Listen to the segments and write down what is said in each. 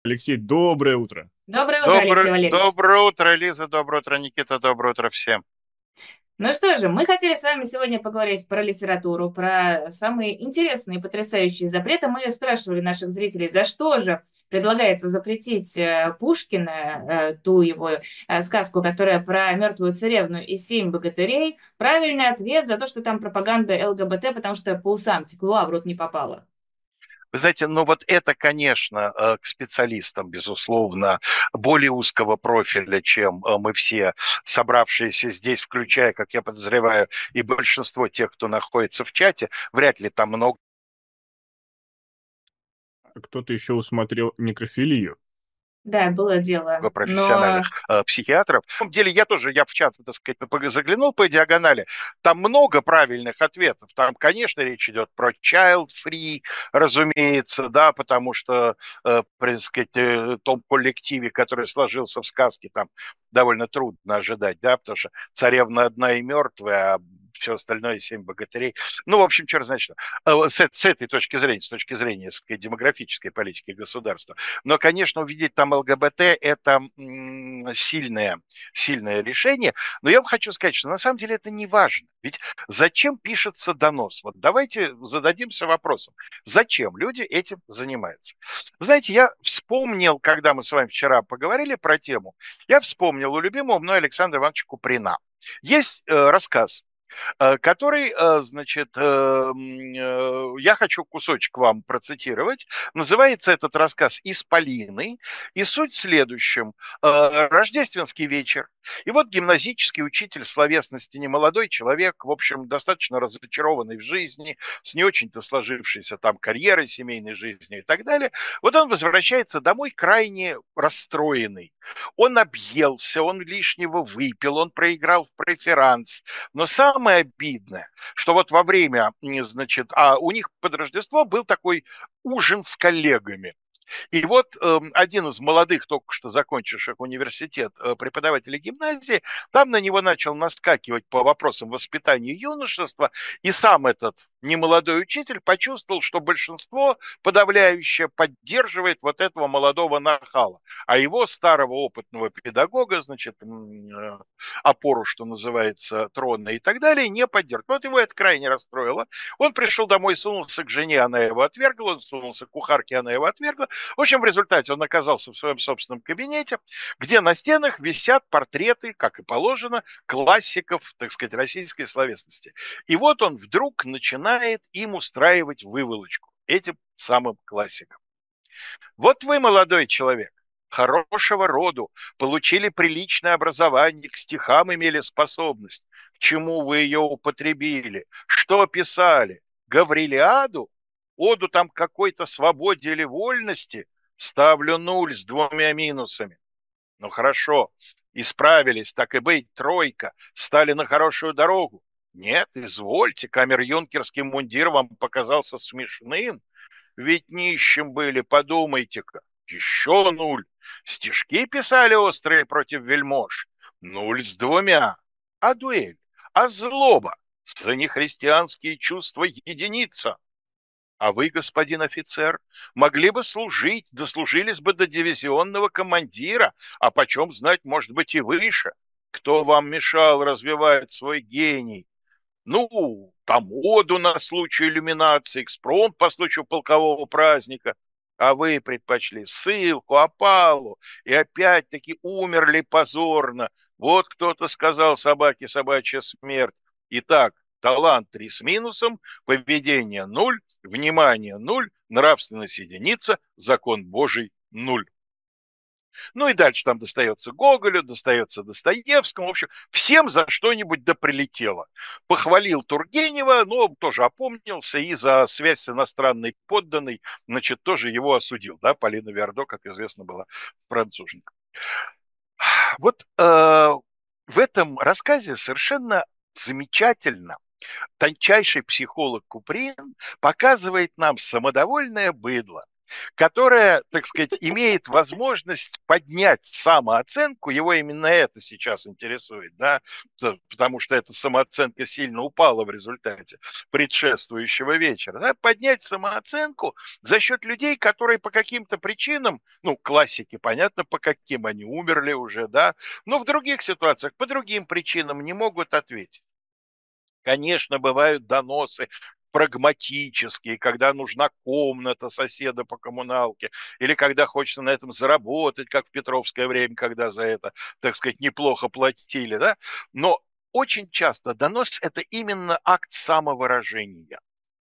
Алексей, доброе утро. Доброе утро, Алексей Валерьевич. Доброе утро, Лиза, доброе утро, Никита, доброе утро всем. Ну что же, мы хотели с вами сегодня поговорить про литературу, про самые интересные и потрясающие запреты. Мы спрашивали наших зрителей, за что же предлагается запретить Пушкина, ту его сказку, которая про мертвую царевну и 7 богатырей. Правильный ответ за то, что там пропаганда ЛГБТ, потому что по усам текло, а в рот не попало. Вы знаете, ну вот это, конечно, к специалистам, безусловно, более узкого профиля, чем мы все собравшиеся здесь, включая, как я подозреваю, и большинство тех, кто находится в чате, вряд ли там много Кто-то еще усмотрел некрофилию. Да, было дело, профессиональных но психиатров. На самом деле я в чат, так сказать, заглянул по диагонали, там много правильных ответов. Там, конечно, речь идет про child-free, разумеется, да, потому что, так сказать, в том коллективе, который сложился в сказке, там довольно трудно ожидать, да, потому что царевна одна и мертвая, а все остальное 7 богатырей. Ну, в общем, черт знает что. С этой точки зрения, с точки зрения, так сказать, демографической политики государства. Но, конечно, увидеть там ЛГБТ – это сильное решение. Но я вам хочу сказать, что на самом деле это не важно. Ведь зачем пишется донос? Вот давайте зададимся вопросом. Зачем люди этим занимаются? Знаете, я вспомнил, когда мы с вами вчера поговорили про тему, я вспомнил у любимого мной Александра Ивановича Куприна. Есть рассказ, который, значит, я хочу кусочек вам процитировать. Называется этот рассказ «Исполины». И суть в следующем. Рождественский вечер. И вот гимназический учитель словесности, немолодой человек, в общем, достаточно разочарованный в жизни, с не очень-то сложившейся там карьерой, семейной жизнью и так далее. Вот он возвращается домой крайне расстроенный. Он объелся, он лишнего выпил, он проиграл в преферанс, но самое обидное, что вот во время, значит, у них под Рождество был такой ужин с коллегами. И вот один из молодых, только что закончивших университет преподавателей гимназии, там на него начал наскакивать по вопросам воспитания юношества, и сам этот немолодой учитель почувствовал, что большинство подавляющее поддерживает вот этого молодого нахала, а его старого опытного педагога, значит, опору, что называется, трона и так далее, не поддерживает. Вот его это крайне расстроило. Он пришел домой, сунулся к жене, она его отвергла, он сунулся к кухарке, она его отвергла. В общем, в результате он оказался в своем собственном кабинете, где на стенах висят портреты, как и положено, классиков, так сказать, российской словесности. И вот он вдруг начинает им устраивать выволочку, этим самым классикам. Вот вы, молодой человек, хорошего роду, получили приличное образование, к стихам имели способность. К чему вы ее употребили? Что писали? Гаврилиаду? Оду там какой-то свободе или вольности? Ставлю 0 с 2 минусами. Ну хорошо, исправились, так и быть, тройка, стали на хорошую дорогу. Нет, извольте, камер-юнкерский мундир вам показался смешным. Ведь нищим были, подумайте-ка. Еще 0. Стишки писали острые против вельмож. 0 с 2. А дуэль? А злоба? За нехристианские чувства единица. А вы, господин офицер, могли бы служить, дослужились бы до дивизионного командира, а почем знать, может быть, и выше. Кто вам мешал развивать свой гений? Ну, там оду на случай иллюминации, экспромт по случаю полкового праздника. А вы предпочли ссылку, опалу, и опять-таки умерли позорно. Вот кто-то сказал собаке собачья смерть. Итак, талант 3 с минусом, поведение 0, внимание 0, нравственность единица, закон Божий 0. Ну и дальше там достается Гоголю, достается Достоевскому. В общем, всем за что-нибудь да прилетело. Похвалил Тургенева, но тоже опомнился и за связь с иностранной подданной, значит, тоже его осудил. Да, Полина Виардо, как известно, была француженка. Вот в этом рассказе совершенно замечательно тончайший психолог Куприн показывает нам самодовольное быдло, которая, так сказать, имеет возможность поднять самооценку, его именно это сейчас интересует, да, потому что эта самооценка сильно упала в результате предшествующего вечера, да, поднять самооценку за счет людей, которые по каким-то причинам, ну, классики, понятно, по каким они умерли уже, да, но в других ситуациях по другим причинам не могут ответить. Конечно, бывают доносы прагматические, когда нужна комната соседа по коммуналке, или когда хочется на этом заработать, как в Петровское время, когда за это, так сказать, неплохо платили, да? Но очень часто донос – это именно акт самовыражения.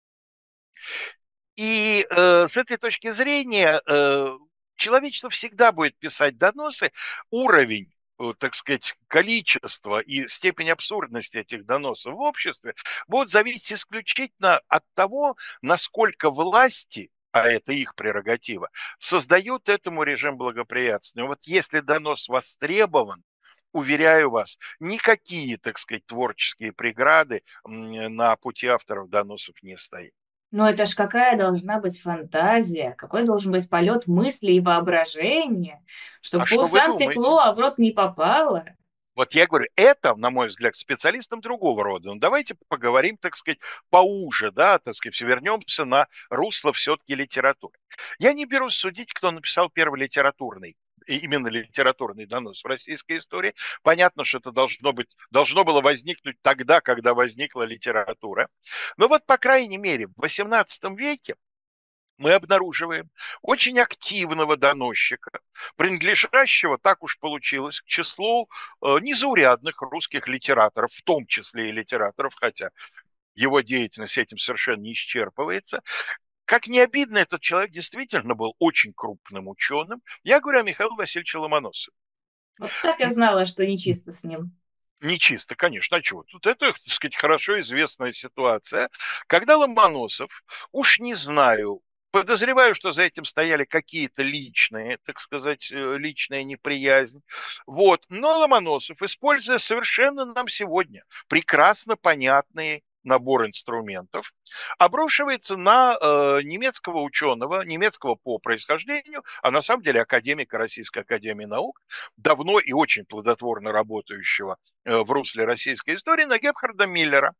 И с этой точки зрения человечество всегда будет писать доносы. Уровень, так сказать, количество и степень абсурдности этих доносов в обществе будут зависеть исключительно от того, насколько власти, а это их прерогатива, создают этому режим благоприятственный. Вот если донос востребован, уверяю вас, никакие, так сказать, творческие преграды на пути авторов доносов не стоят. Но это ж какая должна быть фантазия, какой должен быть полет мысли и воображения, А чтобы по что вы усам думаете? текло, а в рот не попало. Вот я говорю, это, на мой взгляд, к специалистам другого рода. Но давайте поговорим, так сказать, поуже, да, так сказать, вернемся на русло все-таки литературы. Я не берусь судить, кто написал первый литературный, именно литературный донос в российской истории. Понятно, что это должно было возникнуть тогда, когда возникла литература. Но вот, по крайней мере, в XVIII веке мы обнаруживаем очень активного доносчика, принадлежащего, так уж получилось, к числу незаурядных русских литераторов, в том числе и литераторов, хотя его деятельность этим совершенно не исчерпывается. Как не обидно, этот человек действительно был очень крупным ученым. Я говорю о Михаиле Васильевиче Ломоносове. Вот так я знала, что нечисто с ним. Нечисто, конечно. А чего? Тут это, так сказать, хорошо известная ситуация, когда Ломоносов, уж не знаю, подозреваю, что за этим стояли какие-то личные, так сказать, личная неприязнь. Вот. Но Ломоносов, используя совершенно нам сегодня прекрасно понятные набор инструментов, обрушивается на немецкого ученого, немецкого по происхождению, а на самом деле академика Российской академии наук, давно и очень плодотворно работающего в русле российской истории, на Гебхарда Миллера,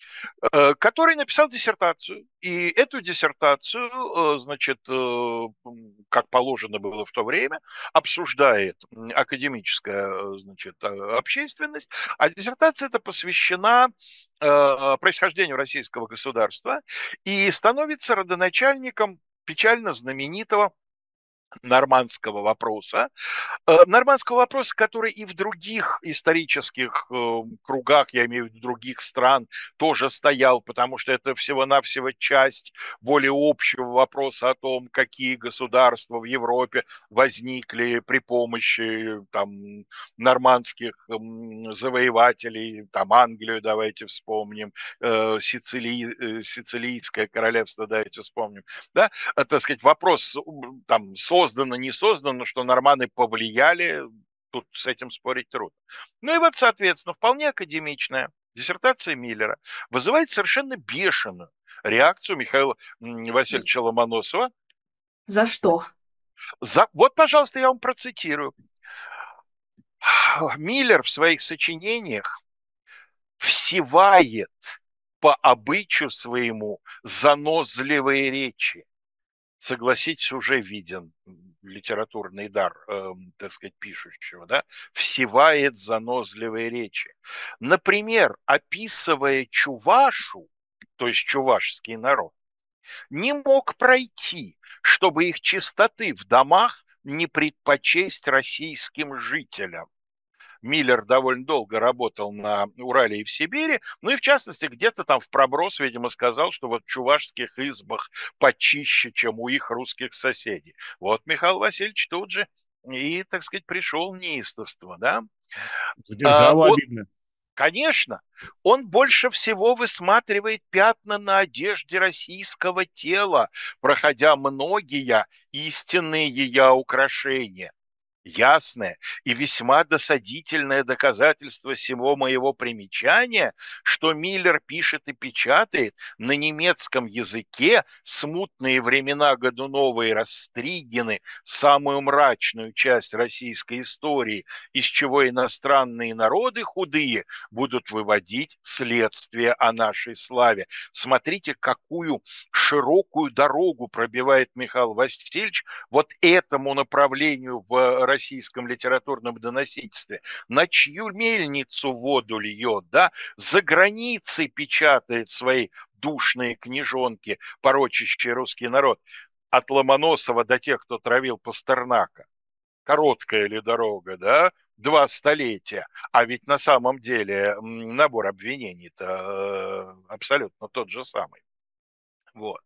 который написал диссертацию. И эту диссертацию, значит, как положено было в то время, обсуждает академическая, значит, общественность. А диссертация эта посвящена происхождению российского государства и становится родоначальником печально знаменитого нормандского вопроса, который и в других исторических кругах, я имею в виду других стран, тоже стоял, потому что это всего-навсего часть более общего вопроса о том, какие государства в Европе возникли при помощи там, нормандских завоевателей, там Англию давайте вспомним, Сицилийское королевство давайте вспомним, да, так сказать, вопрос там создано, не создано, что норманы повлияли, тут с этим спорить трудно. Ну и вот, соответственно, вполне академичная диссертация Миллера вызывает совершенно бешеную реакцию Михаила Васильевича Ломоносова. За что? Вот, пожалуйста, я вам процитирую. Миллер в своих сочинениях всевает по обычаю своему занозливые речи. Согласитесь, уже виден литературный дар, так сказать, пишущего, да, всевает занозливые речи. Например, описывая Чувашу, то есть чувашский народ, не мог пройти, чтобы их чистоты в домах не предпочесть российским жителям. Миллер довольно долго работал на Урале и в Сибири, ну и в частности где-то там в проброс, видимо, сказал, что вот в чувашских избах почище, чем у их русских соседей. Вот Михаил Васильевич тут же и, так сказать, пришел в неистовство, да. Задержало обидно. Конечно, он больше всего высматривает пятна на одежде российского тела, проходя многие истинные ее украшения. ясное и весьма досадительное доказательство всего моего примечания, что Миллер пишет и печатает на немецком языке смутные времена Годунова и Растригины, самую мрачную часть российской истории, из чего иностранные народы худые будут выводить следствие о нашей славе. Смотрите, какую широкую дорогу пробивает Михаил Васильевич вот этому направлению в российском литературном доносительстве. На чью мельницу воду льет, да? За границей печатает свои душные книжонки, порочащие русский народ. От Ломоносова до тех, кто травил Пастернака. Короткая ли дорога, да? 2 столетия. А ведь на самом деле набор обвинений-то абсолютно тот же самый. Вот.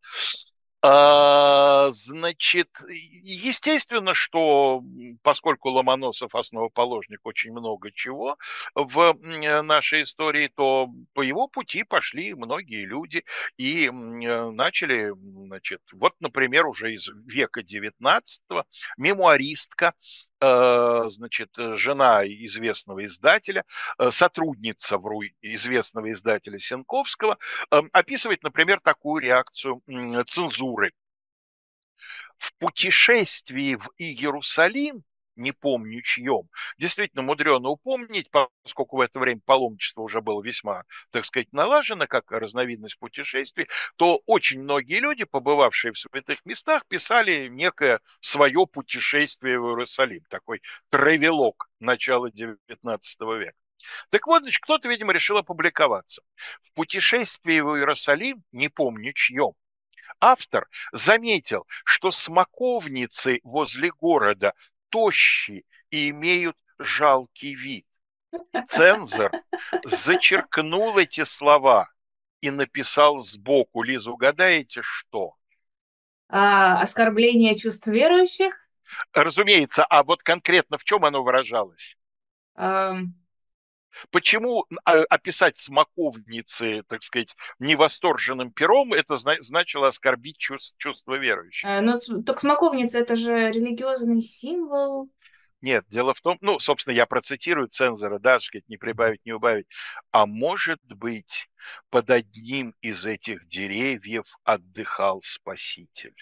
Значит, естественно, что поскольку Ломоносов основоположник очень много чего в нашей истории, то по его пути пошли многие люди и начали, значит, вот, например, уже из века XIX мемуаристка, значит, жена известного издателя, сотрудница известного издателя Сенковского, описывает, например, такую реакцию цензуры. В путешествии в Иерусалим, не помню чьем, действительно мудрено упомнить, поскольку в это время паломничество уже было весьма, так сказать, налажено, как разновидность путешествий, то очень многие люди, побывавшие в святых местах, писали некое свое путешествие в Иерусалим, такой травелог начала XIX века. Так вот, значит, кто-то, видимо, решил опубликоваться. В путешествии в Иерусалим, не помню чьем, автор заметил, что смоковницы возле города тощи и имеют жалкий вид. Цензор зачеркнул эти слова и написал сбоку. Лиз, угадаете, что? Оскорбление чувств верующих? Разумеется, а вот конкретно в чем оно выражалось? Почему описать смоковницы, так сказать, невосторженным пером, это значило оскорбить чувства верующих? Ну, так смоковница — это же религиозный символ. Нет, дело в том, ну, собственно, я процитирую цензора, да, сказать, не прибавить, не убавить. А может быть, под одним из этих деревьев отдыхал Спаситель?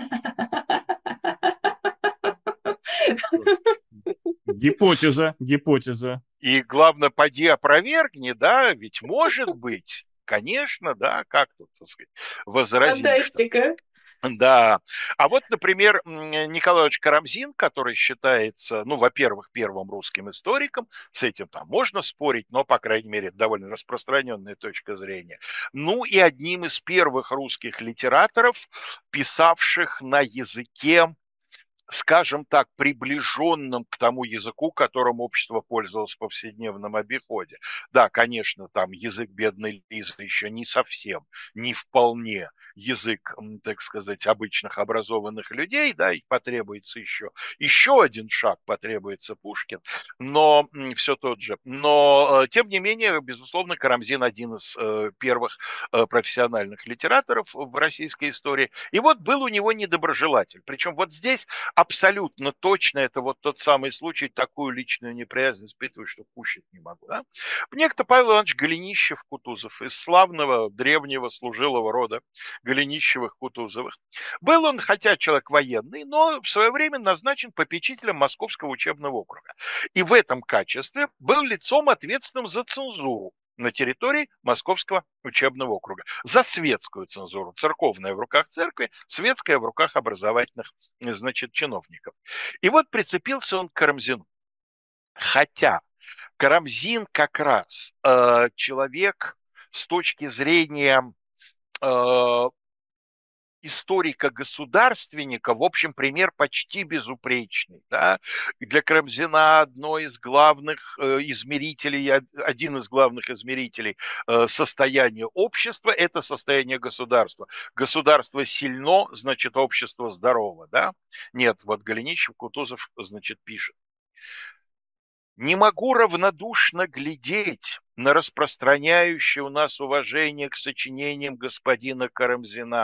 Гипотеза, гипотеза. И главное, поди опровергни, да, ведь может быть, конечно, да, как тут, так сказать, возразишь. Фантастика. Да. А вот, например, Николай Иванович Карамзин, который считается, ну, во-первых, первым русским историком, с этим там можно спорить, но, по крайней мере, это довольно распространенная точка зрения. Ну, и одним из первых русских литераторов, писавших на языке, скажем так, приближенным к тому языку, которым общество пользовалось в повседневном обиходе. Да, конечно, там язык бедной Лизы еще не совсем, не вполне язык, так сказать, обычных образованных людей, да, и потребуется еще один шаг, потребуется Пушкин, но все тот же. Но, тем не менее, безусловно, Карамзин один из первых профессиональных литераторов в российской истории. И вот был у него недоброжелатель. Причем вот здесь абсолютно точно это вот тот самый случай, такую личную неприязнь испытываю, что кушать не могу. Да? Некто Павел Иванович Голенищев-Кутузов из славного древнего служилого рода Голенищевых-Кутузовых. Был он, хотя человек военный, но в свое время назначен попечителем Московского учебного округа. И в этом качестве был лицом, ответственным за цензуру на территории Московского учебного округа. За светскую цензуру. Церковная в руках церкви, светская в руках образовательных, значит, чиновников. И вот прицепился он к Карамзину. Хотя Карамзин как раз человек с точки зрения историка-государственника, в общем, пример почти безупречный. Да? Для Карамзина одно из главных измерителей, один из главных измерителей состояния общества – это состояние государства. Государство сильно, значит, общество здорово. Да? Нет, вот Голенищев, Кутузов, значит, пишет. Не могу равнодушно глядеть на распространяющее у нас уважение к сочинениям господина Карамзина.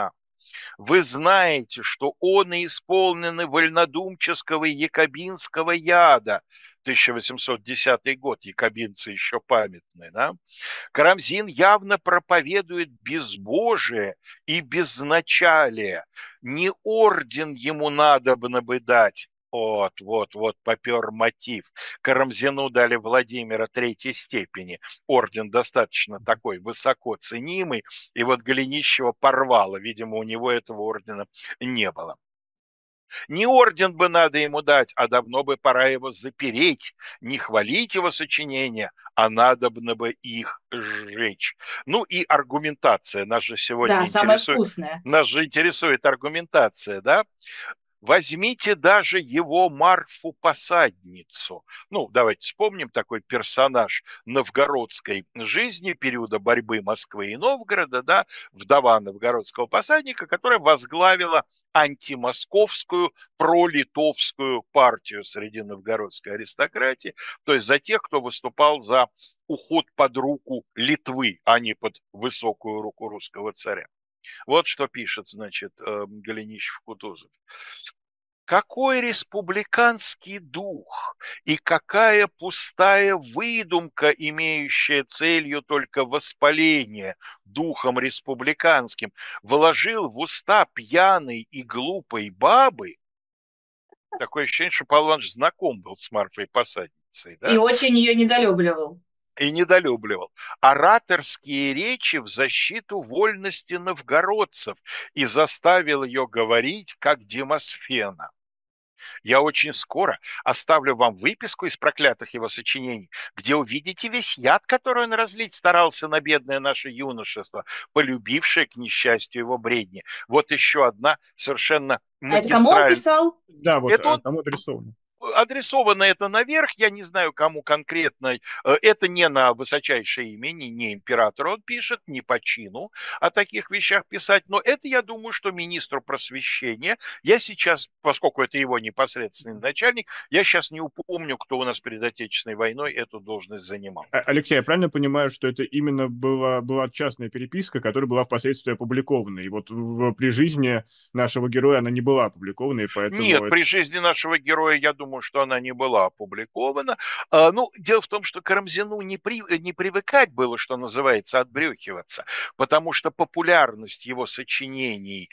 Вы знаете, что он и исполнены вольнодумческого якобинского яда. 1810 год, якобинцы еще памятны, да? Карамзин явно проповедует безбожие и безначалие. Не орден ему надобно бы дать. Вот, попер мотив. Карамзину дали Владимира третьей степени. Орден достаточно такой высоко ценимый. И вот Голенищева порвало. Видимо, у него этого ордена не было. Не орден бы надо ему дать, а давно бы пора его запереть, не хвалить его сочинения, а надобно бы их сжечь. Ну и аргументация. Да, самое вкусное. Нас же интересует аргументация, да? Возьмите даже его Марфу-посадницу. Ну, давайте вспомним такой персонаж новгородской жизни, периода борьбы Москвы и Новгорода, да, вдова новгородского посадника, которая возглавила антимосковскую пролитовскую партию среди новгородской аристократии, то есть за тех, кто выступал за уход под руку Литвы, а не под высокую руку русского царя. Вот что пишет, значит, Голенищев-Кутузов. Какой республиканский дух и какая пустая выдумка, имеющая целью только воспаление духом республиканским, вложил в уста пьяной и глупой бабы. Такое ощущение, что Павел Иванович знаком был с Марфой Посадницей. Да? И очень ее недолюбливал. Ораторские речи в защиту вольности новгородцев и заставил ее говорить, как Демосфена. Я очень скоро оставлю вам выписку из проклятых его сочинений, где увидите весь яд, который он разлить старался на бедное наше юношество, полюбившее, к несчастью, его бредни. Вот еще одна совершенно магистральная... А это кому он писал? Да, вот это кому адресовано. Адресовано это наверх, я не знаю, кому конкретно. Это не на высочайшее имя, не императору он пишет, не по чину о таких вещах писать, но это, я думаю, что министру просвещения. Я сейчас, поскольку это его непосредственный начальник, я сейчас не упомню, кто у нас перед Отечественной войной эту должность занимал. Алексей, я правильно понимаю, что это именно была частная переписка, которая была впоследствии опубликована, и вот при жизни нашего героя она не была опубликована, и поэтому... Нет, при жизни нашего героя, я думаю, что она не была опубликована. Ну, дело в том, что Карамзину не привыкать было, что называется, отбрехиваться, потому что популярность его сочинений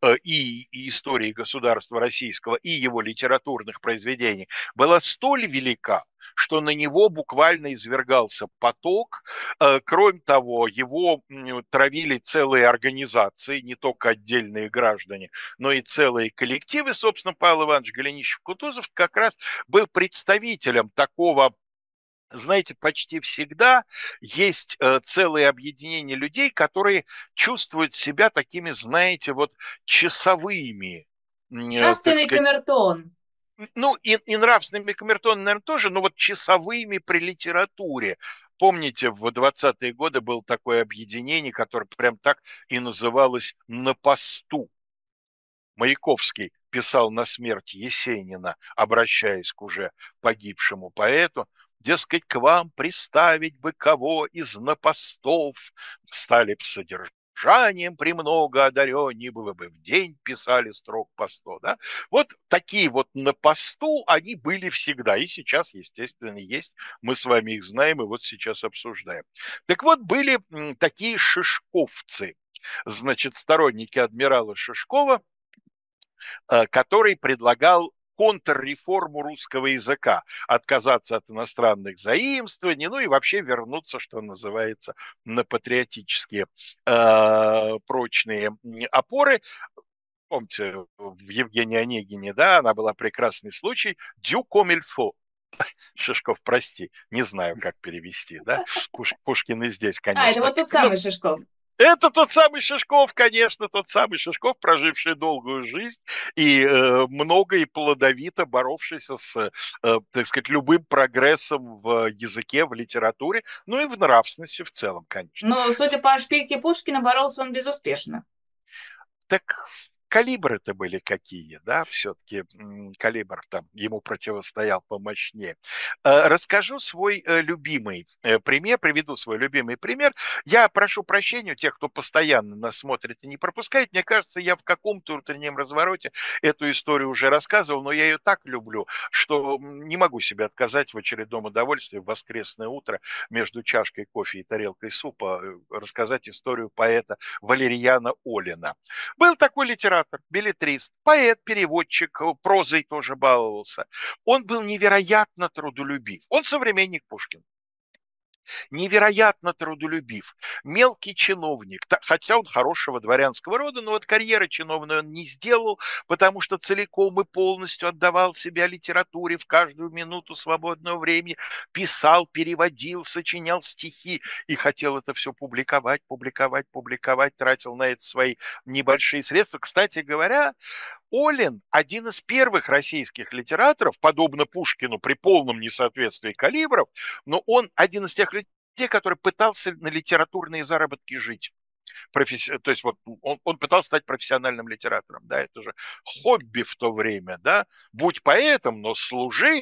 и истории государства российского, и его литературных произведений была столь велика, что на него буквально извергался поток. Кроме того, его травили целые организации, не только отдельные граждане, но и целые коллективы. Собственно, Павел Иванович Голенищев-Кутузов как раз был представителем такого. Знаете, почти всегда есть целые объединения людей, которые чувствуют себя такими, знаете, вот часовыми. Нравственный камертон. Ну, и нравственными камертонами, наверное, тоже, но вот часовыми при литературе. Помните, в 20-е годы было такое объединение, которое прям так и называлось «На посту». Маяковский писал на смерть Есенина, обращаясь к уже погибшему поэту, дескать, к вам приставить бы кого из напостов, стали б содержанием премного одаренней, было бы в день писали строк по 100. Да? Вот такие вот на посту они были всегда, и сейчас, естественно, есть. Мы с вами их знаем, и вот сейчас обсуждаем. Так вот, были такие шишковцы, значит, сторонники адмирала Шишкова, который предлагал контрреформу русского языка, отказаться от иностранных заимствований, ну и вообще вернуться, что называется, на патриотические прочные опоры. Помните, в Евгении Онегине, да, она была прекрасный случай, «Дю комильфо». Шишков, прости, не знаю, как перевести, да, Пушкин и здесь, конечно. Это вот тот самый Шишков. Это тот самый Шишков, конечно, тот самый Шишков, проживший долгую жизнь и много и плодовито боровшийся с, так сказать, любым прогрессом в языке, в литературе, ну и в нравственности в целом, конечно. Но, судя по шпильке Пушкина, боролся он безуспешно. Так калибры-то были какие, да, все-таки калибр там ему противостоял помощнее. Расскажу свой любимый пример, приведу свой любимый пример. Я прошу прощения у тех, кто постоянно нас смотрит и не пропускает. Мне кажется, я в каком-то утреннем развороте эту историю уже рассказывал, но я ее так люблю, что не могу себе отказать в очередном удовольствии в воскресное утро между чашкой кофе и тарелкой супа рассказать историю поэта Валерьяна Олина. Был такой литератор, беллетрист, поэт, переводчик, прозой тоже баловался. Он был невероятно трудолюбив. Он современник Пушкина. Невероятно трудолюбив, мелкий чиновник, хотя он хорошего дворянского рода, но вот карьеры чиновной он не сделал, потому что целиком и полностью отдавал себя литературе в каждую минуту свободного времени, писал, переводил, сочинял стихи и хотел это все публиковать, тратил на это свои небольшие средства. Кстати говоря, Олин – один из первых российских литераторов, подобно Пушкину при полном несоответствии калибров, но он один из тех людей, который пытался на литературные заработки жить. То есть вот он пытался стать профессиональным литератором, да, это же хобби в то время, да, будь поэтом, но служи.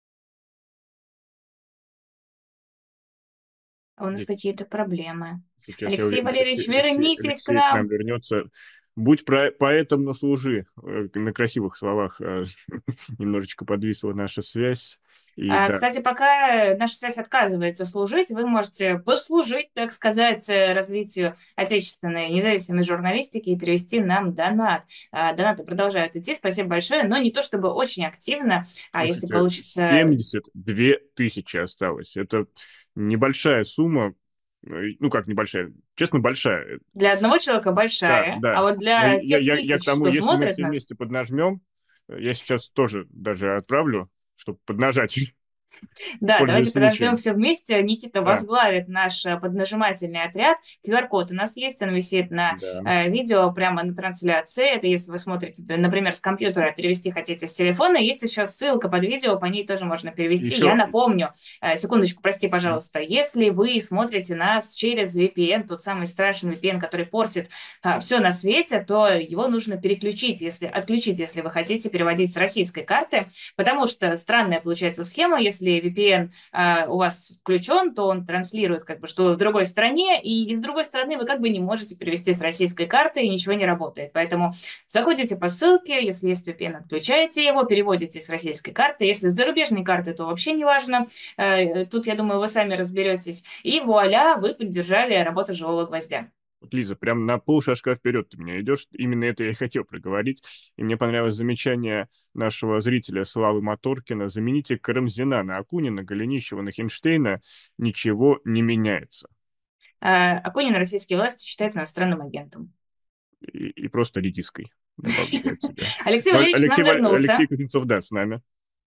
А у нас какие-то проблемы. Сейчас я Алексей уверен, Валерьевич, вернитесь к Алексей к нам нам. вернется. Будь поэтом, но служи. На красивых словах немножечко подвисла наша связь. И да, Кстати, пока наша связь отказывается служить, вы можете послужить, так сказать, развитию отечественной независимой журналистики и перевести нам донат. Донаты продолжают идти, спасибо большое, но не то чтобы очень активно, а если слушайте, получится... 72 тысячи осталось. Это небольшая сумма. Ну, как небольшая? Честно, большая. Для одного человека Да, большая, а да. вот Но для тех я к тысяч, тому, кто если мы смотрит все нас... вместе поднажмем, я сейчас тоже даже отправлю, чтобы поднажать, Да, пользуясь давайте подождем случаем. все вместе. Никита Да, возглавит наш поднажимательный отряд. QR-код у нас есть, он висит на да. видео прямо на трансляции. Это если вы смотрите, например, с компьютера, перевести хотите с телефона. Есть еще ссылка под видео, по ней тоже можно перевести. Я Еще... напомню, секундочку, прости, пожалуйста, если вы смотрите нас через VPN, тот самый страшный VPN, который портит все на свете, то его нужно переключить, отключить, если вы хотите переводить с российской карты, потому что странная получается схема, если VPN у вас включен, то он транслирует как бы, что в другой стране, и с другой стороны вы как бы не можете перевести с российской карты, и ничего не работает. Поэтому заходите по ссылке, если есть VPN, отключаете его, переводите с российской карты. Если с зарубежной карты, то вообще не важно. Тут, я думаю, вы сами разберетесь. И вуаля, вы поддержали работу «Живого гвоздя». Вот, Лиза, прям на полшажка вперед ты меня идешь. Именно это я и хотел проговорить. И мне понравилось замечание нашего зрителя Славы Моторкина. Замените Карамзина на Акунина, Голенищева на Хинштейна. Ничего не меняется. Акунин российские власти считают иностранным агентом. И просто редиской, добавлю я от себя. Алексей Валерьевич к нам вернулся. Алексей Кузнецов, да, с нами.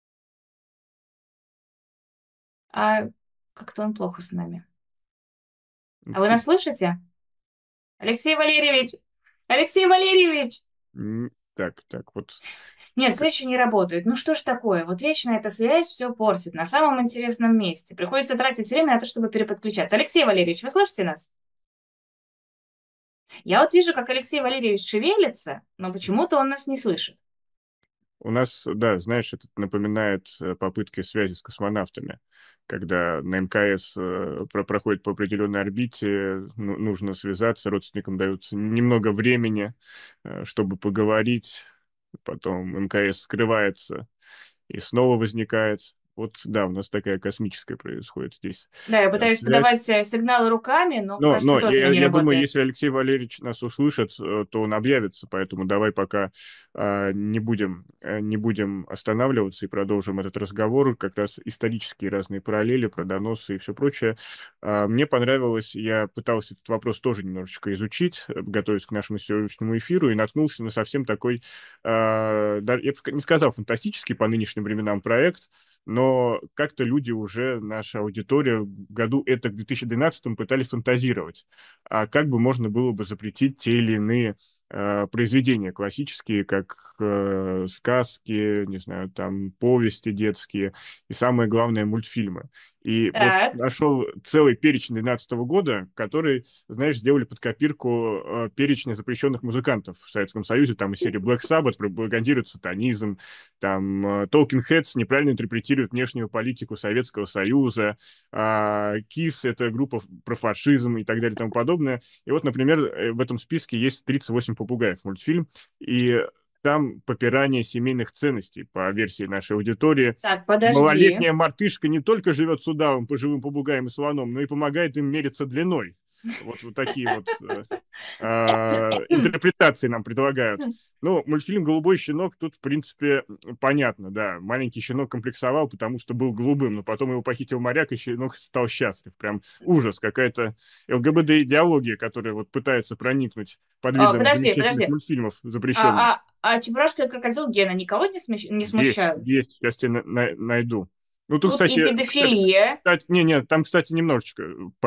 Как-то он плохо с нами. А вы нас слышите? Алексей Валерьевич! Алексей Валерьевич! Так, вот. Нет, все еще не работает. Ну что ж такое? Вот вечно эта связь все портит на самом интересном месте. Приходится тратить время на то, чтобы переподключаться. Алексей Валерьевич, вы слышите нас? Я вот вижу, как Алексей Валерьевич шевелится, но почему-то он нас не слышит. У нас, да, знаешь, это напоминает попытки связи с космонавтами, когда на МКС проходит по определенной орбите, нужно связаться, родственникам дается немного времени, чтобы поговорить, потом МКС скрывается и снова возникает. Вот, да, у нас такая космическая происходит здесь Да, я пытаюсь связь. подавать сигналы руками, но Но кажется, тоже не я думаю, работает. если Алексей Валерьевич нас услышит, то он объявится, поэтому давай пока не будем останавливаться и продолжим этот разговор, как раз исторические разные параллели про доносы и все прочее. Мне понравилось, я пытался этот вопрос тоже немножечко изучить, готовясь к нашему сегодняшнему эфиру, и наткнулся на совсем такой, я бы не сказал фантастический по нынешним временам проект, но как-то люди уже, наша аудитория, в году это к 2012 пытались фантазировать. А как бы можно было бы запретить те или иные произведения классические, как сказки, не знаю, там, повести детские, и самое главное, мультфильмы. И вот Так. нашел целый перечень 2012 года, который, знаешь, сделали под копирку перечня запрещенных музыкантов в Советском Союзе. Там из серии Black Sabbath пропагандирует сатанизм, там Talking Heads неправильно интерпретирует внешнюю политику Советского Союза, Kiss — это группа про фашизм и так далее и тому подобное. И вот, например, в этом списке есть «38 попугаев» мультфильм, и там попирание семейных ценностей, по версии нашей аудитории. Так, подожди. Малолетняя мартышка не только живет с удавом, живым попугаем и слоном, но и помогает им мериться длиной. Вот такие вот интерпретации нам предлагают. Ну, мультфильм «Голубой щенок» тут, в принципе, понятно, да. Маленький щенок комплексовал, потому что был голубым, но потом его похитил моряк, и щенок стал счастлив. Прям ужас, какая-то ЛГБТ-идеология, которая вот пытается проникнуть под видом Подожди, замечательных подожди. мультфильмов запрещенных. А Чебурашка и крокодил Гена никого не смущают? Есть, сейчас тебе найду. Ну, тут, Тут и педофилия. не, там, кстати, немножечко,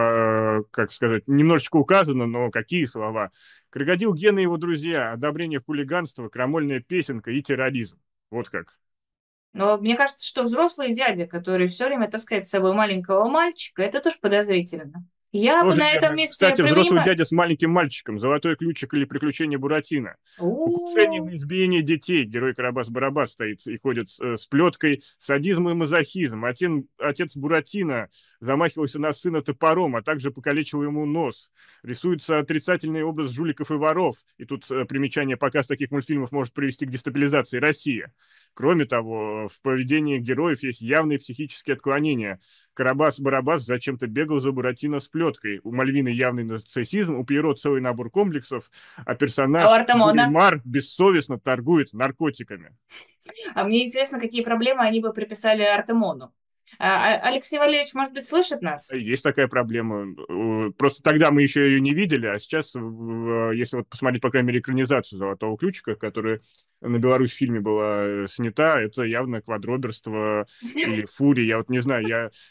как сказать, немножечко указано, но какие слова. Крокодил Гена и его друзья, одобрение хулиганства, крамольная песенка и терроризм. Вот как. Но мне кажется, что взрослый дядя, который все время таскает с собой маленького мальчика, это тоже подозрительно. Я бы Тоже на этом верно. месте Кстати, взрослый принимала... дядя с маленьким мальчиком, золотой ключик или приключения Буратино. Покушение У, на избиение детей. Герой Карабас-Барабас стоит и ходит с плеткой. Садизм и мазохизм. Отец Буратино замахивался на сына топором, а также покалечил ему нос. Рисуется отрицательный образ жуликов и воров. И тут примечание: показ таких мультфильмов может привести к дестабилизации России. Кроме того, в поведении героев есть явные психические отклонения. Карабас-Барабас зачем-то бегал за Буратино с плеткой. У Мальвины явный нарциссизм, у Пьеро целый набор комплексов, а а у персонаж Артемона? Дуримар бессовестно торгует наркотиками. А мне интересно, какие проблемы они бы приписали Артемону. Алексей Валерьевич, может быть, слышит нас? Есть такая проблема. Просто тогда мы еще ее не видели, а сейчас, если вот посмотреть, по крайней мере, экранизацию «Золотого ключика», которая на Беларусь в фильме была снята, это явно квадроберство или фурия. Я вот не знаю,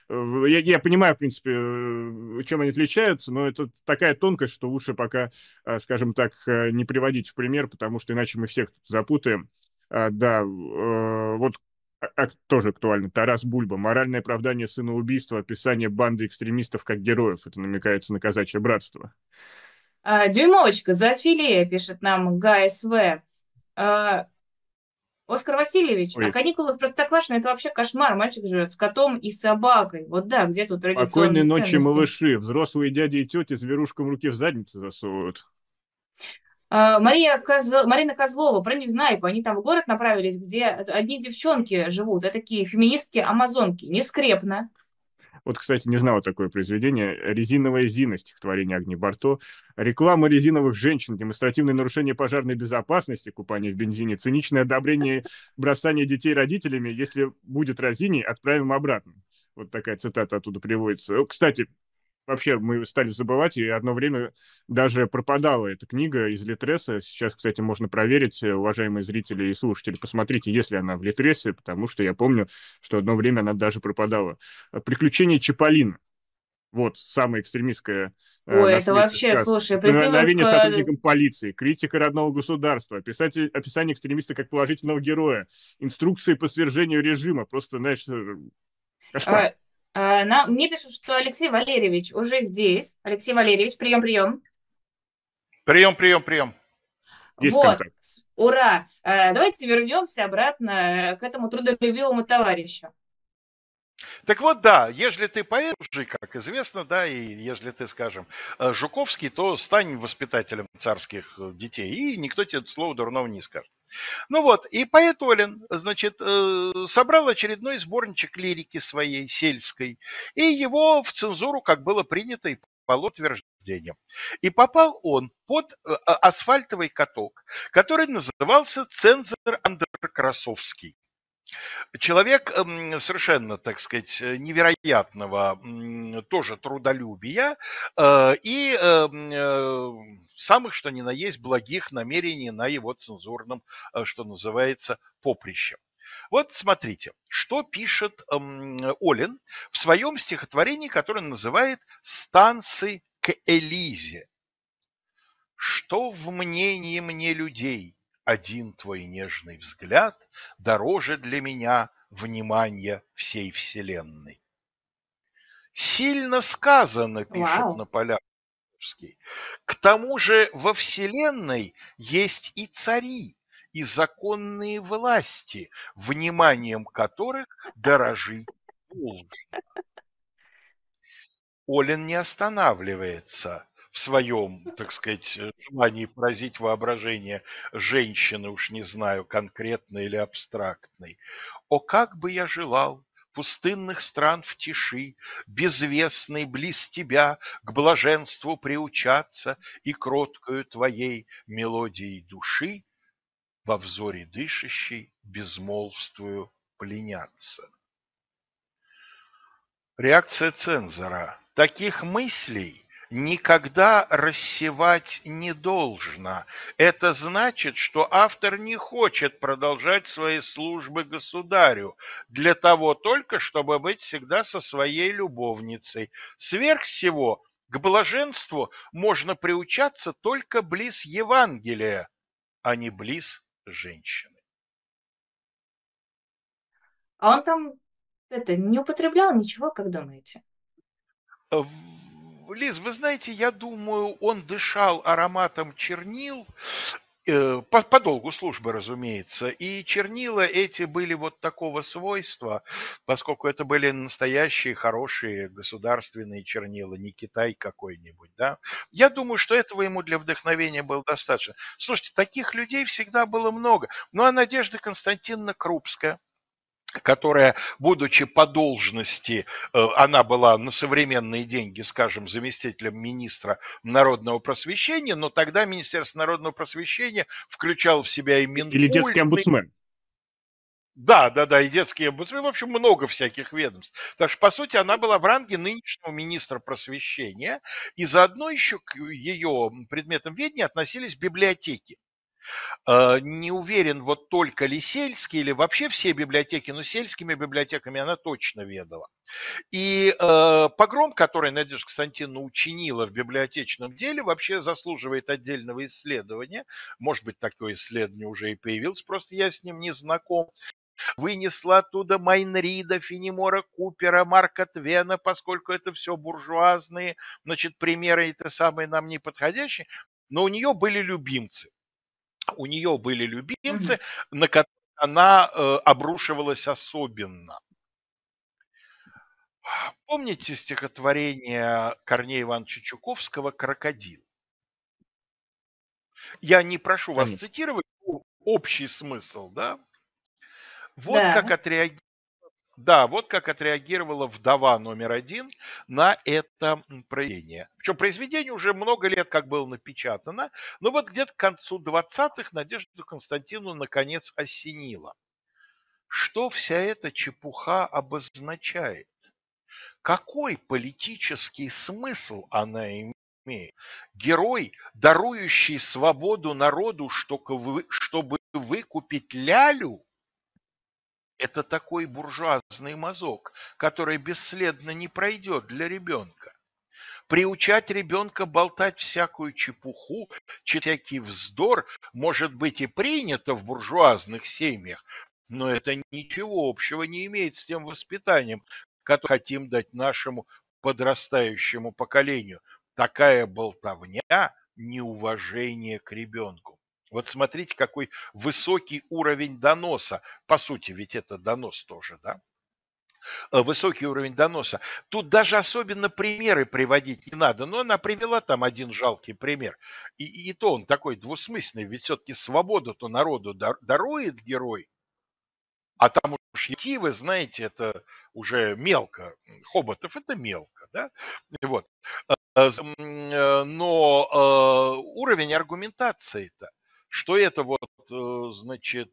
я понимаю, в принципе, чем они отличаются, но это такая тонкость, что лучше пока, скажем так, не приводить в пример, потому что иначе мы всех тут запутаем. Да, вот тоже актуально. Тарас Бульба. Моральное оправдание сына убийства, описание банды экстремистов как героев. Это намекается на казачье братство. Дюймовочка, зоофилия, пишет нам ГСВ. Оскар Васильевич, а Ой, каникулы в Простоквашино — это вообще кошмар. Мальчик живет с котом и собакой. Вот да, где тут спокойной традиционные ночи, ценности? малыши. Взрослые дяди и тети зверушкам руки в задницы засовывают. Марина Козлова, про Незнайку. Они там в город направились, где одни девчонки живут, а такие феминистки-амазонки. Не скрепно. Вот, кстати, не знала такое произведение. «Резиновая Зина», стихотворение Агни Барто. Реклама резиновых женщин, демонстративное нарушение пожарной безопасности, купание в бензине, циничное одобрение бросания детей родителями. Если будет разини, отправим обратно. Вот такая цитата оттуда приводится. Кстати, вообще мы стали забывать, и одно время даже пропадала эта книга из Литреса. Сейчас, кстати, можно проверить, уважаемые зрители и слушатели, посмотрите, есть ли она в Литресе, потому что я помню, что одно время она даже пропадала. «Приключения Чиполлино». Вот, самая экстремистская Ой, это наследие вообще, сказки. слушай, призывы Повиновение к... сотрудникам полиции, критика родного государства, описание экстремиста как положительного героя, инструкции по свержению режима. Просто, знаешь, кошмар. Мне пишут, что Алексей Валерьевич уже здесь. Алексей Валерьевич, прием, прием. Прием, прием, прием. Есть Вот, контакт. ура. Давайте вернемся обратно к этому трудолюбивому товарищу. Так вот, да, если ты поэт, как известно, да, и если ты, скажем, Жуковский, то стань воспитателем царских детей, и никто тебе слова дурного не скажет. Ну вот, и поэт Олин, значит, собрал очередной сборничек лирики своей, сельской, и его в цензуру, как было принято, и по утверждениям. И попал он под асфальтовый каток, который назывался «Цензор Андеркрасовский». Человек совершенно, так сказать, невероятного тоже трудолюбия и самых, что ни на есть, благих намерений на его цензурном, что называется, поприще. Вот смотрите, что пишет Олин в своем стихотворении, которое называет «Станцы к Элизе». Что в мнении мне людей? Один твой нежный взгляд дороже для меня внимания всей вселенной. Сильно сказано, пишет Вау. Наполеон. К тому же во Вселенной есть и цари, и законные власти, вниманием которых дорожить должно. Олин не останавливается в своем, так сказать, желании поразить воображение женщины, уж не знаю, конкретной или абстрактной. «О, как бы я желал пустынных стран в тиши, безвестный близ тебя, к блаженству приучаться и кроткою твоей мелодией души во взоре дышащей безмолвствую пленяться». Реакция цензора. Таких мыслей никогда рассевать не должно. Это значит, что автор не хочет продолжать свои службы государю для того только, чтобы быть всегда со своей любовницей. Сверх всего, к блаженству можно приучаться только близ Евангелия, а не близ женщины. А он там не употреблял ничего, как думаете? Лиз, вы знаете, я думаю, он дышал ароматом чернил, по долгу службы, разумеется, и чернила эти были вот такого свойства, поскольку это были настоящие хорошие государственные чернила, не Китай какой-нибудь, да. Я думаю, что этого ему для вдохновения было достаточно. Слушайте, таких людей всегда было много. Ну, а Надежда Константиновна Крупская, которая, будучи по должности, она была на современные деньги, скажем, заместителем министра народного просвещения, но тогда Министерство народного просвещения включало в себя и Или детский Минкультный. омбудсмен. Да, и детские омбудсмены, в общем, много всяких ведомств. Так что, по сути, она была в ранге нынешнего министра просвещения, и заодно еще к ее предметам ведения относились библиотеки. Не уверен, вот только ли сельские или вообще все библиотеки, но сельскими библиотеками она точно ведала. И погром, который Надежда Константиновна учинила в библиотечном деле, вообще заслуживает отдельного исследования. Может быть, такое исследование уже и появилось, просто я с ним не знаком. Вынесла оттуда Майнрида, Фенемора Купера, Марка Твена, поскольку это все буржуазные, значит, примеры это самые нам не подходящие, но у нее были любимцы. У нее были любимцы, на которых она обрушивалась особенно. Помните стихотворение Корнея Ивановича Чуковского «Крокодил»? Я не прошу вас Конечно. цитировать общий смысл, да? Вот как Да. вот как отреагировала вдова номер один на это произведение. Причем произведение уже много лет как было напечатано, но вот где-то к концу 20-х Надежду Константиновну наконец осенило. Что вся эта чепуха обозначает? Какой политический смысл она имеет? Герой, дарующий свободу народу, чтобы выкупить лялю, это такой буржуазный мазок, который бесследно не пройдет для ребенка. Приучать ребенка болтать всякую чепуху, всякий вздор, может быть и принято в буржуазных семьях, но это ничего общего не имеет с тем воспитанием, которое хотим дать нашему подрастающему поколению. Такая болтовня – неуважение к ребенку. Вот смотрите, какой высокий уровень доноса. По сути, ведь это донос тоже, да? Высокий уровень доноса. Тут даже особенно примеры приводить не надо, но она привела там один жалкий пример. И то он такой двусмысленный, ведь все-таки свободу-то народу дарует герой, а там уж идти, вы знаете, это уже мелко. Хоботов это мелко, да? Вот. Но уровень аргументации-то, что это вот, значит,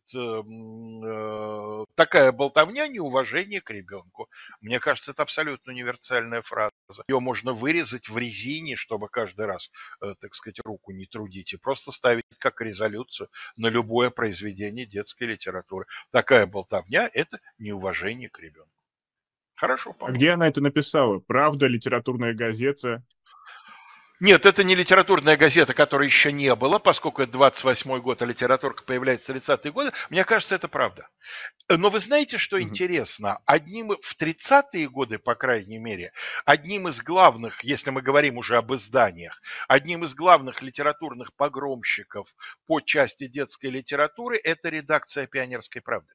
такая болтовня, неуважение к ребенку. Мне кажется, это абсолютно универсальная фраза. Ее можно вырезать в резине, чтобы каждый раз, так сказать, руку не трудить, и просто ставить как резолюцию на любое произведение детской литературы. Такая болтовня – это неуважение к ребенку. Хорошо, А по-моему. где она это написала? «Правда», «Литературная газета»? Нет, это не литературная газета, которой еще не было, поскольку это 28-й год, а литературка появляется в 30-е годы. Мне кажется, это правда. Но вы знаете, что Мгм. интересно? В 30-е годы, по крайней мере, одним из главных, если мы говорим уже об изданиях, одним из главных литературных погромщиков по части детской литературы это редакция «Пионерской правды».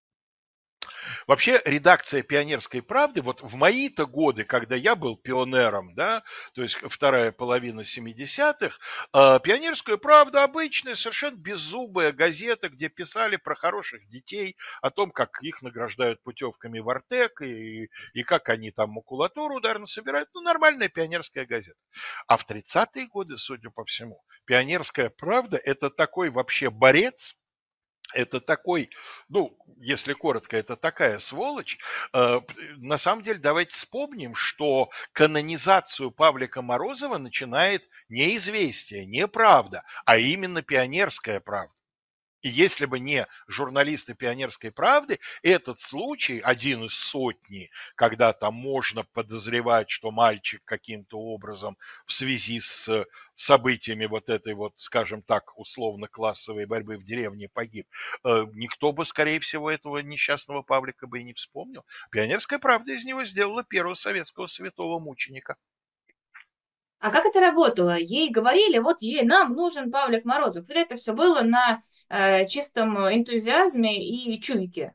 Вообще, редакция «Пионерской правды», вот в мои-то годы, когда я был пионером, да, то есть вторая половина 70-х, «Пионерская правда» обычная, совершенно беззубая газета, где писали про хороших детей, о том, как их награждают путевками в Артек и как они там макулатуру ударно собирают. Ну, нормальная пионерская газета. А в 30-е годы, судя по всему, «Пионерская правда» – это такой вообще борец, это такой, ну, если коротко, это такая сволочь. На самом деле, давайте вспомним, что канонизацию Павлика Морозова начинает не «Известия», не «Правда», а именно «Пионерская правда». И если бы не журналисты «Пионерской правды», этот случай, один из сотни, когда там можно подозревать, что мальчик каким-то образом в связи с событиями вот этой вот, скажем так, условно-классовой борьбы в деревне погиб, никто бы, скорее всего, этого несчастного Павлика бы и не вспомнил. «Пионерская правда» из него сделала первого советского святого мученика. А как это работало? Ей говорили, вот ей, нам нужен Павлик Морозов. Или это все было на чистом энтузиазме и чуйке?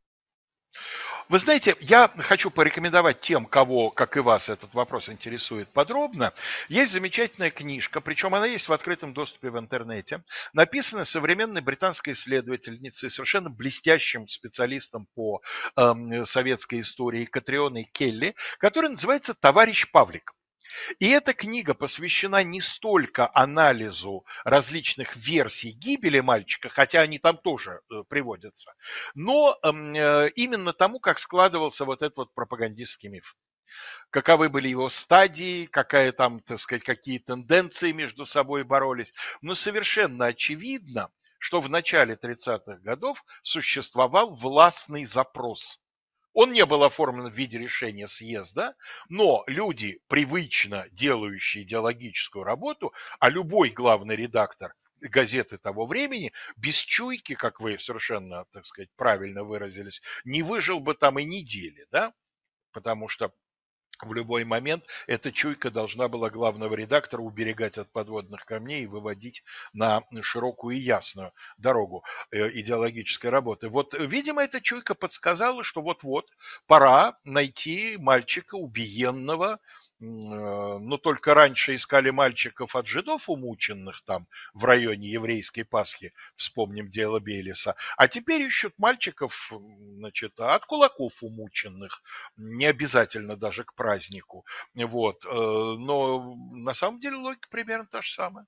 Вы знаете, я хочу порекомендовать тем, кого, как и вас, этот вопрос интересует подробно. Есть замечательная книжка, причем она есть в открытом доступе в интернете, написанная современной британской исследовательницей, совершенно блестящим специалистом по советской истории Катрионой Келли, которая называется «Товарищ Павлик». И эта книга посвящена не столько анализу различных версий гибели мальчика, хотя они там тоже приводятся, но именно тому, как складывался вот этот вот пропагандистский миф. Каковы были его стадии, какая там, так сказать, какие тенденции между собой боролись. Но совершенно очевидно, что в начале 30-х годов существовал властный запрос. Он не был оформлен в виде решения съезда, но люди, привычно делающие идеологическую работу, а любой главный редактор газеты того времени, без чуйки, как вы совершенно, так сказать, правильно выразились, не выжил бы там и недели, да? Потому что в любой момент эта чуйка должна была главного редактора уберегать от подводных камней и выводить на широкую и ясную дорогу идеологической работы. Вот, видимо, эта чуйка подсказала, что вот-вот пора найти мальчика убиенного. Но только раньше искали мальчиков от жидов умученных там в районе еврейской Пасхи, вспомним дело Бейлиса, а теперь ищут мальчиков, значит, от кулаков умученных, не обязательно даже к празднику. Вот. Но на самом деле логика примерно та же самая.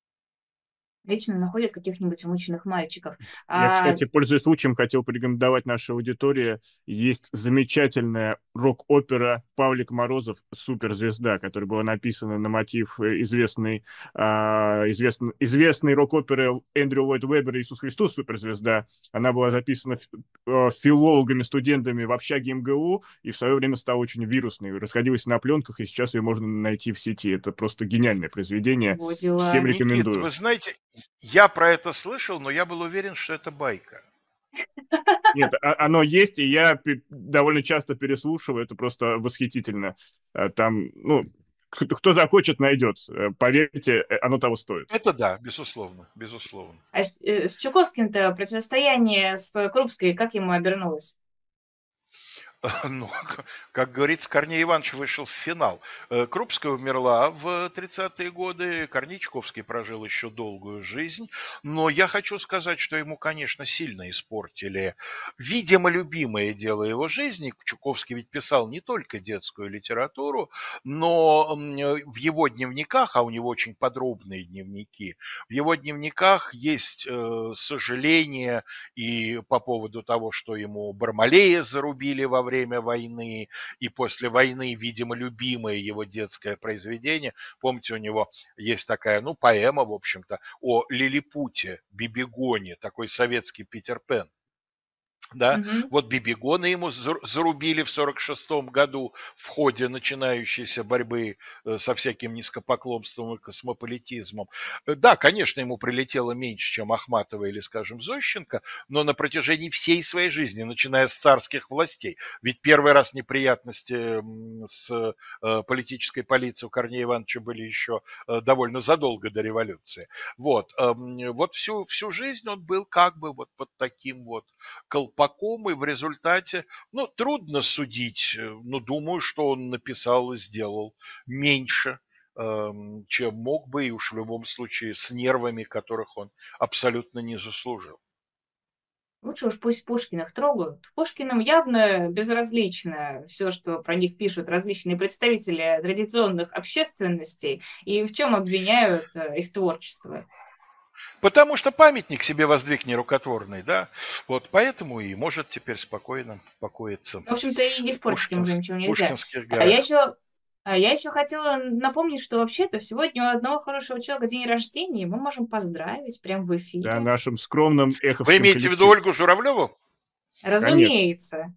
Вечно находят каких-нибудь умученных мальчиков. Я, А, кстати, пользуясь случаем, хотел порекомендовать нашей аудитории. Есть замечательная рок-опера «Павлик Морозов. Суперзвезда», которая была написана на мотив известной рок-оперы Эндрю Ллойд Вебера «Иисус Христос. Суперзвезда». Она была записана филологами, студентами в общаге МГУ и в свое время стала очень вирусной. Расходилась на пленках, и сейчас ее можно найти в сети. Это просто гениальное произведение. во Всем дела. Никит, рекомендую. вы знаете, я про это слышал, но я был уверен, что это байка. Нет, оно есть, и я довольно часто переслушиваю, это просто восхитительно. Там, ну, кто захочет, найдет. Поверьте, оно того стоит. Это да, безусловно, безусловно. А с Чуковским-то противостояние с Крупской, как ему обернулось? Ну, как говорится, Корней Иванович вышел в финал. Крупская умерла в 30-е годы, Корней Чуковский прожил еще долгую жизнь, но я хочу сказать, что ему, конечно, сильно испортили, видимо, любимое дело его жизни. Чуковский ведь писал не только детскую литературу, но в его дневниках, а у него очень подробные дневники, в его дневниках есть сожаление и по поводу того, что ему Бармалея зарубили во время войны, и после войны, видимо, любимое его детское произведение. Помните, у него есть такая, ну, поэма, в общем-то, о лилипуте, Бибигоне, такой советский Питер Пен. Да, Мгм. вот Бибигона ему зарубили в 46-м году в ходе начинающейся борьбы со всяким низкопоклонством и космополитизмом. Да, конечно, ему прилетело меньше, чем Ахматова или, скажем, Зощенко, но на протяжении всей своей жизни, начиная с царских властей, ведь первый раз неприятности с политической полицией у Корнея Ивановича были еще довольно задолго до революции. Вот всю жизнь он был как бы вот под таким вот колпаком, и в результате, ну, трудно судить, но думаю, что он написал и сделал меньше, чем мог бы, и уж в любом случае с нервами, которых он абсолютно не заслужил. Лучше уж пусть Пушкиных трогают. Пушкиным явно безразлично все, что про них пишут различные представители традиционных общественностей, и в чем обвиняют их творчество. Потому что памятник себе воздвиг нерукотворный, да, вот поэтому и может теперь спокойно покоиться В общем-то, и в испортить ему уже ничего нельзя. Пушкинских А я горах. еще, а я еще хотела напомнить, что вообще-то сегодня у одного хорошего человека день рождения, и мы можем поздравить прямо в Да, эфире. нашим скромным Вы эховским имеете в виду коллективом. Ольгу Журавлеву? Конечно. Разумеется.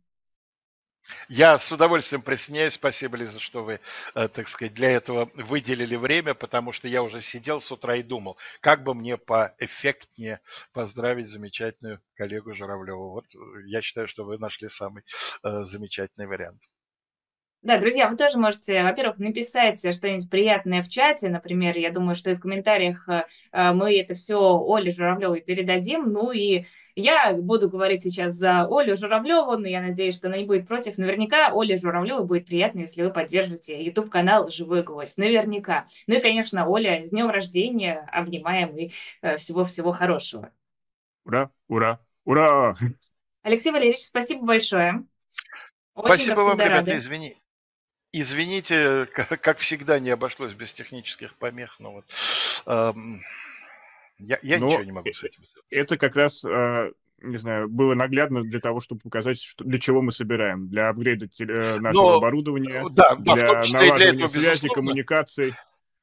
Я с удовольствием присоединяюсь. Спасибо, Лиза, что вы, так сказать, для этого выделили время, потому что я уже сидел с утра и думал, как бы мне поэффектнее поздравить замечательную коллегу Журавлеву. Вот я считаю, что вы нашли самый замечательный вариант. Да, друзья, вы тоже можете, во-первых, написать что-нибудь приятное в чате. Например, я думаю, что и в комментариях мы это все Оле Журавлевой передадим. Ну и я буду говорить сейчас за Олю Журавлеву, но я надеюсь, что она не будет против. Наверняка Оле Журавлевой будет приятно, если вы поддержите YouTube-канал «Живой гвоздь». Наверняка. Ну и, конечно, Оля, с днем рождения, обнимаем и всего-всего хорошего. Ура, ура, ура! Алексей Валерьевич, спасибо большое. Очень, как Спасибо вам, всегда, ребята, рады. Извините, как всегда, не обошлось без технических помех, но вот эм, я ничего Но не могу с этим сделать. это как раз, не знаю, было наглядно для того, чтобы показать, что, для чего мы собираем. Для апгрейда нашего Но оборудования, да, в том для числе и для налаживания этого, связи, безусловно. коммуникаций.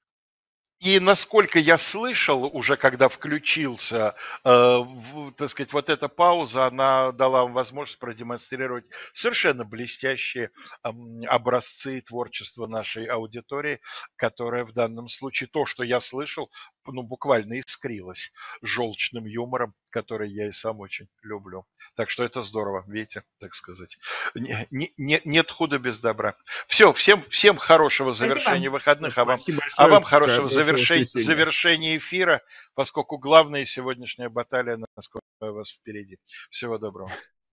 И насколько я слышал, уже когда включился, так сказать, вот эта пауза, она дала вам возможность продемонстрировать совершенно блестящие образцы творчества нашей аудитории, которая в данном случае, то, что я слышал, ну, буквально искрилось желчным юмором, который я и сам очень люблю. Так что это здорово, видите, так сказать. Нет худа без добра. Все, всем хорошего Спасибо. завершения выходных, Спасибо а большое. вам хорошего Хорошего воскресенья. завершения эфира, поскольку главная сегодняшняя баталия, насколько у вас впереди. Всего доброго.